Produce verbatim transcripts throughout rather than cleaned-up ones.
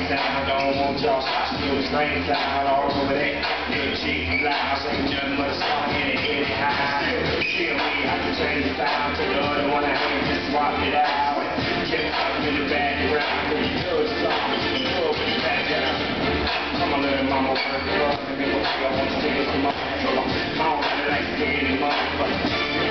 down, don't want y'all stop still strange down all over that. Little cheap loud, ain't nothing but a song in it, hit it high. Still me, I can change the style to the other one, I hate just swap it out. Get up in the background, cause you good song, you good with the background. Come on, little mama, work it up, and then we'll see, I want to steal some more. I don't really like scared motherfuckers.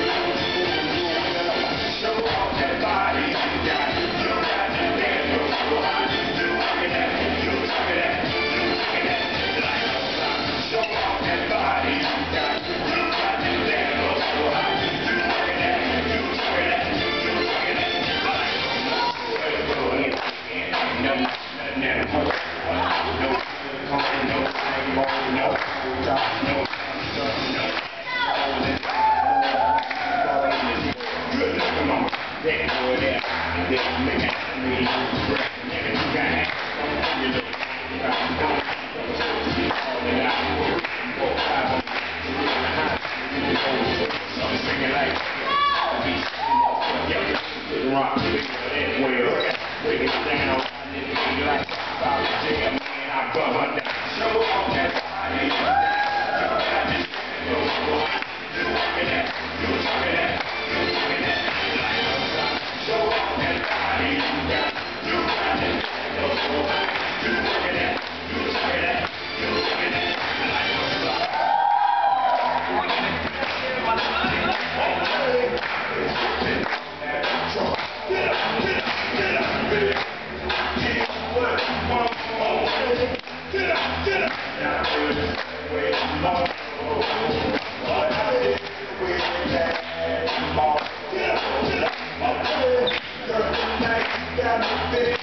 Show off that body, you got it, you got that damn good so hot. You talking that, you talking that, you talking that, like a stop. Show off that body, you got it, you got that damn good so hot. You talking that, you talking that, you talking that, like a stop. Nothing, nothing at all. No silicone, no anymore, no top, no stuff, no. That boy there, that make it me, never you got it. You know, I'm singing like rock, that way up, break it down, like about the jail, man, I bum her down. Show off that body, you got this, you talking that, you talking that, you talking that. Show off that body, you got, you got it, go so high. You talking that, you talking that, you talking that, like a star. Get up, get up, get up, get up. Get what you want more. Get up, get up. Now we're just waiting more. What I did with that more. Get up, get up. Girl, tonight you got me big.